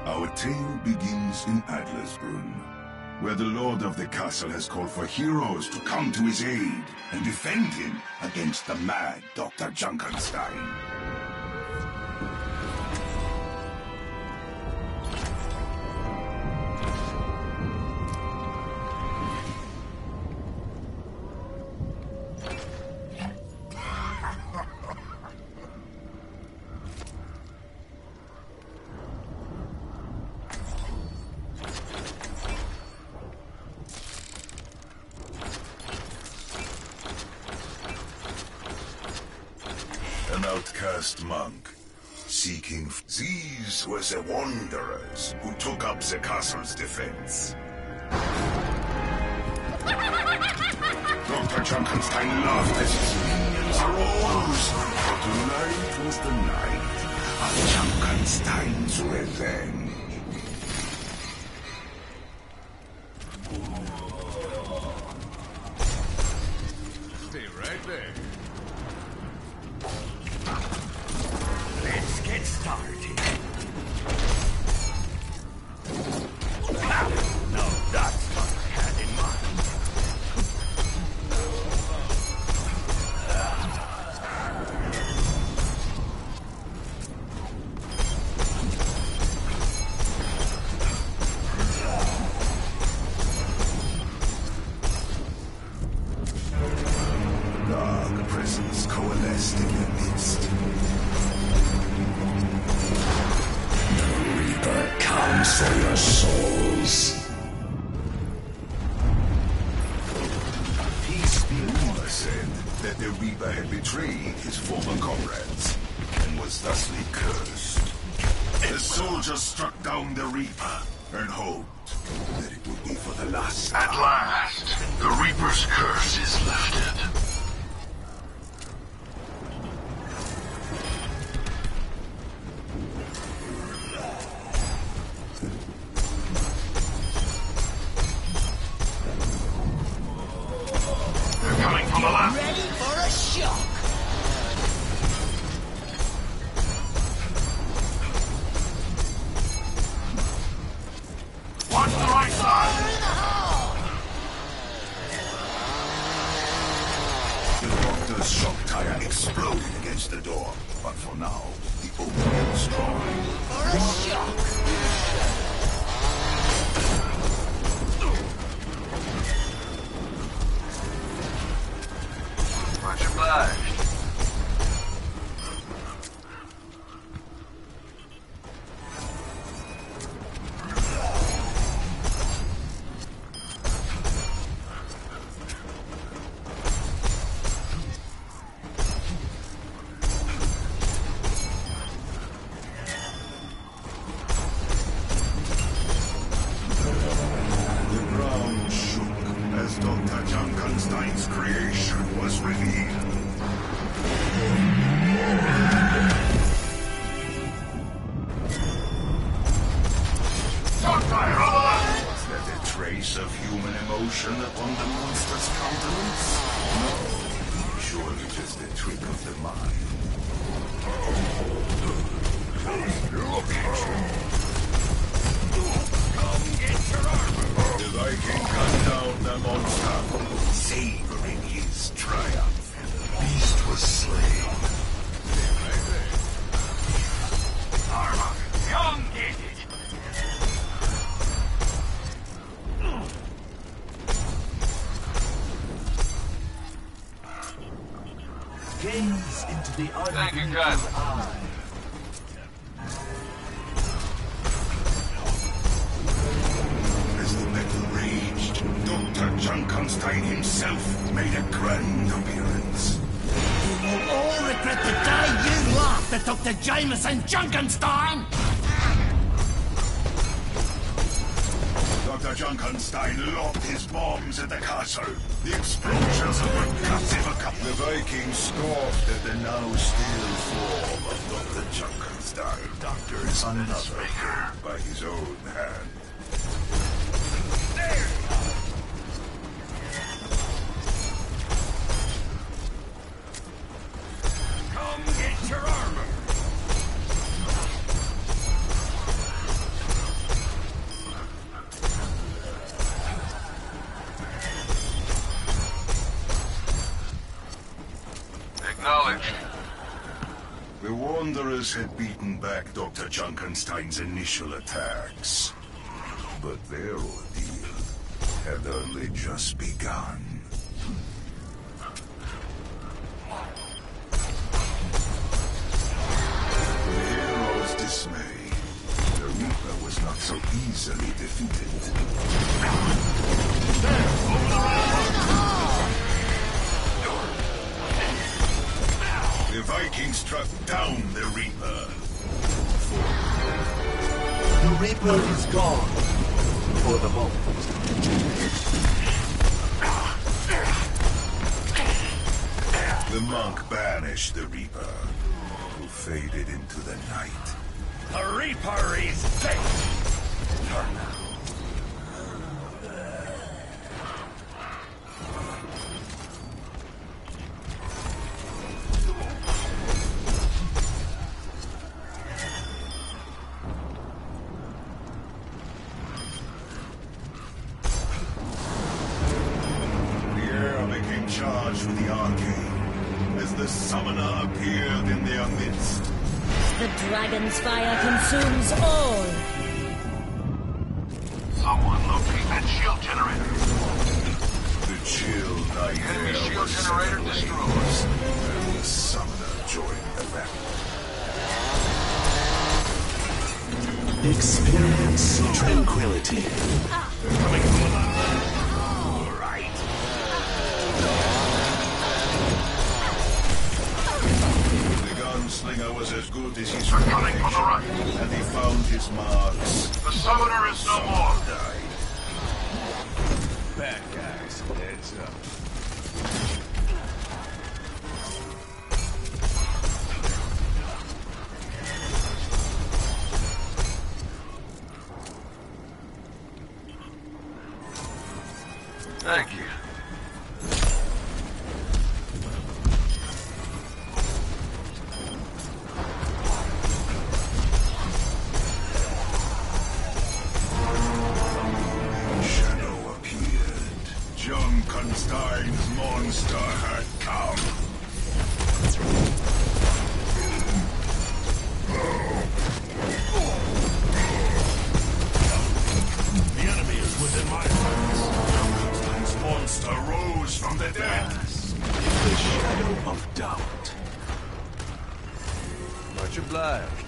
Our tale begins in Adlersbrunn, where the lord of the castle has called for heroes to come to his aid and defend him against the mad Dr. Junkenstein. An outcast monk, seeking... These were the wanderers who took up the castle's defense. Dr. Junkenstein laughed as his minions rose, for tonight was the night of Junkenstein's revenge. Stay right there. Let's get started. No, that's what I had in mind. Dark presence coalesced in your midst. Comes for your souls. Peace be rumor said that the Reaper had betrayed his former comrades and was thusly cursed. The soldiers struck down the Reaper and hoped that it would be for the last time. At last, the Reaper's curse is lifted. Ready for a shock! Watch the right side! Fire in the hole! The doctor's shock tire exploded against the door, but for now, the opening was strong. For a shock! Much obliged. The ground shook as Dr. Junkenstein's creation was revealed. Was there a trace of human emotion upon the monster's countenance? No, surely just a trick of the mind. Look at you. The Viking cut down the monster, savoring his triumph. The beast was slain. Armor, come get it. Gaze into the Thank you, unbeaten God. eye. As the battle raged, Dr. Junkenstein himself made a grand appearance. You will all regret the day you laughed at Dr. Jameson Junkenstein! Dr. Junkenstein lobbed his bombs at the castle. The explosions of percussive account. The Vikings scoffed at the now still form of Dr. Junkenstein. Doctor is another maker by his own hand. Come get your armor. Reapers had beaten back Dr. Junkenstein's initial attacks. But their ordeal had only just begun. To the hero's dismay, the Reaper was not so easily defeated. The Vikings struck down the Reaper. The Reaper is gone. For the moment. The monk banished the Reaper, who faded into the night. The Reaper is dead. Charged with the arcane, as the summoner appeared in their midst. The dragon's fire consumes all. Someone locate that shield generator. The chill night Enemy air shield was generator set destroyed. ablaze, and the summoner joined the battle. Experience tranquility. Coming from the Gunslinger was as good as his They're coming from the right. and he found his marks. The summoner is no more. Died. Bad guys. Heads up. Thank you. Shadow appeared. Junkenstein's monster had come. The enemy is within my sights. Junkenstein's monster rose from the dead. The shadow of doubt. Much obliged.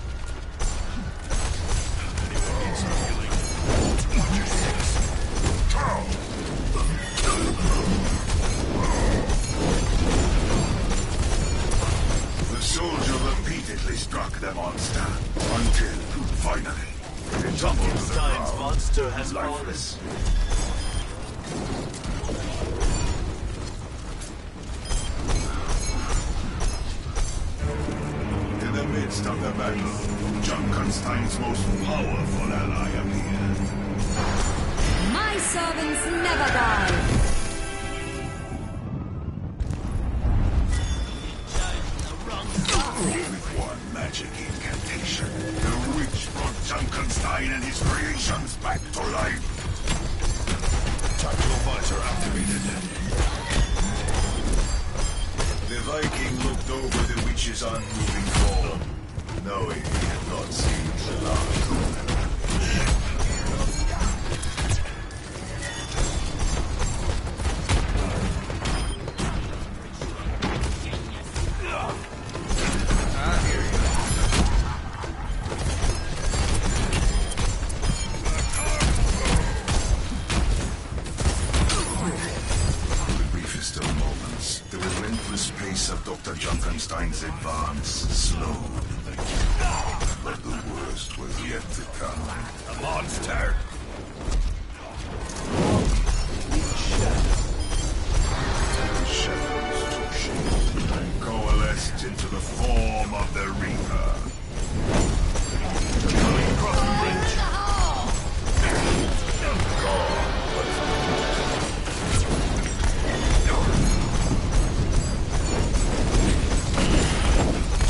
The soldier repeatedly struck the monster until, finally, it tumbled to the Stein's ground, monster has lifeless. In the midst of the battle, Junkenstein's most powerful ally appeared. My servants never die. With one magic incantation, the witch brought Junkenstein and his creations back to life. Tactical visor activated. The Viking looked over the witch's unmoving form, knowing he had not seen the last of them. Junkenstein's advance slowed. But the worst was yet to come. A monster! The shadows took shape and coalesced into the form of the Reaper. Coming across the bridge!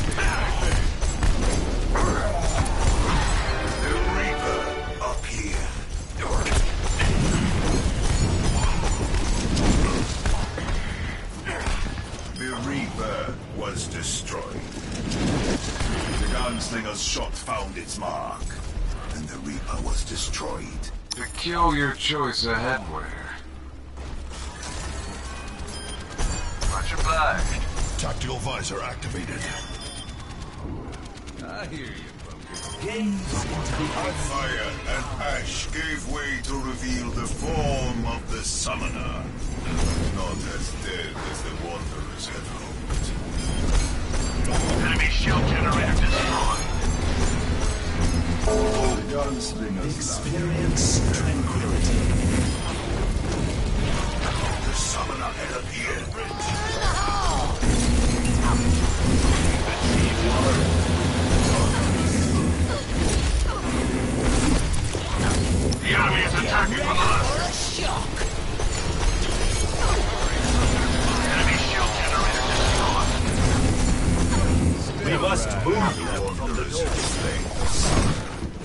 The Reaper appeared. found its mark, and the Reaper was destroyed. Peculiar choice of headwear. Much obliged. Tactical visor activated. I hear you, Bunker. Gaze into the Fire and ash gave way to reveal the form of the summoner. Not as dead as the Wanderers had hoped. Enemy shield generator destroyed. The gunslingers experience tranquility. the summoner had appeared. The enemy is attacking from the left. For a shock! Enemy shield generator destroyed. We must move The them from the Wanderers door. had slain the summoner.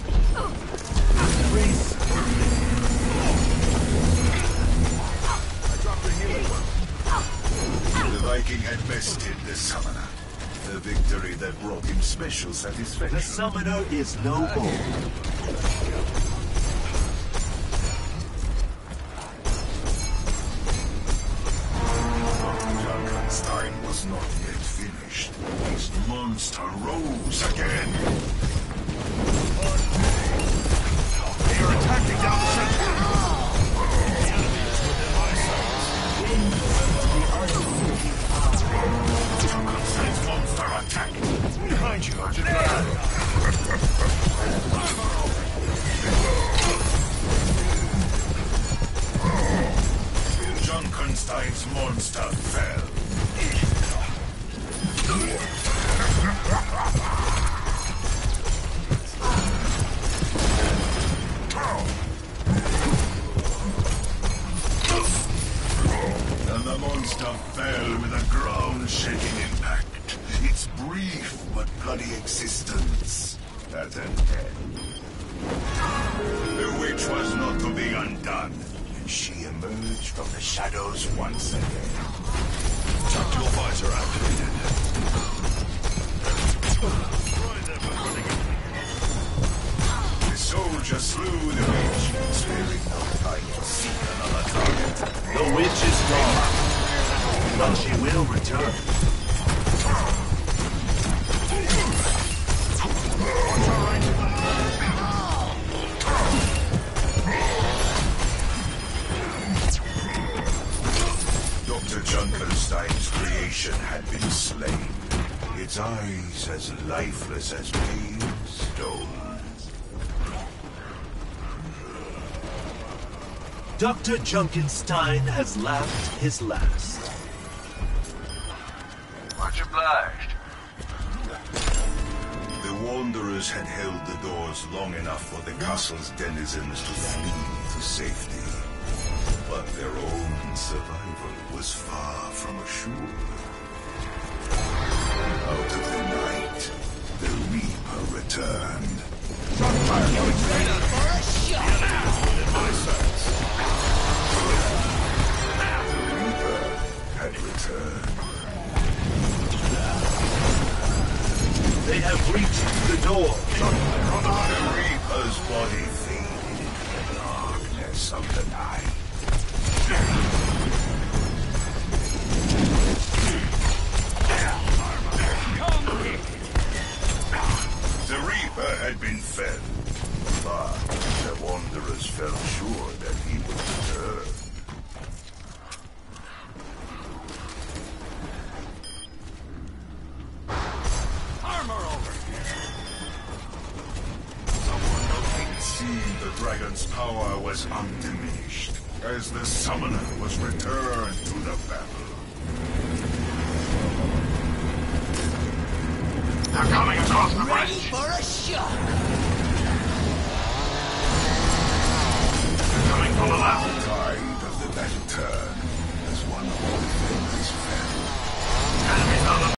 The Viking had bested the summoner. A victory that brought him special satisfaction. The summoner is no more. Frankenstein was not yet finished. His monster rose again. They are attacking down the center. The enemy is within my sights. Frankenstein's monster attack. Behind you. Junkenstein's monster fell. And the monster fell with a ground-shaking impact. Its brief but bloody existence at an end. The witch was not to be undone, and she emerged from the shadows once again. Tactical visor activated. The soldier slew the witch, sparing no time to seek another target. The witch is gone, but she will return. Dr. Junkenstein's creation had been slain. Its eyes as lifeless as pale stone. Dr. Junkenstein has laughed his last. Much obliged. The Wanderers had held the doors long enough for the castle's denizens to flee to safety. But their own survival was far from assured. Out of the night, the Reaper returned. For a shock! The Reaper had returned. They have reached the door. The Reaper's body faded into the darkness of the night. The Reaper had been felled, but the Wanderers felt sure that he would return. Armor over. It seemed the dragon's power was undiminished as the summoner was returned to the battle. They're coming across the Ready bridge. for a shock! They're coming from the left. The tide of the battle turned as one of the defenders fell. Enemies on the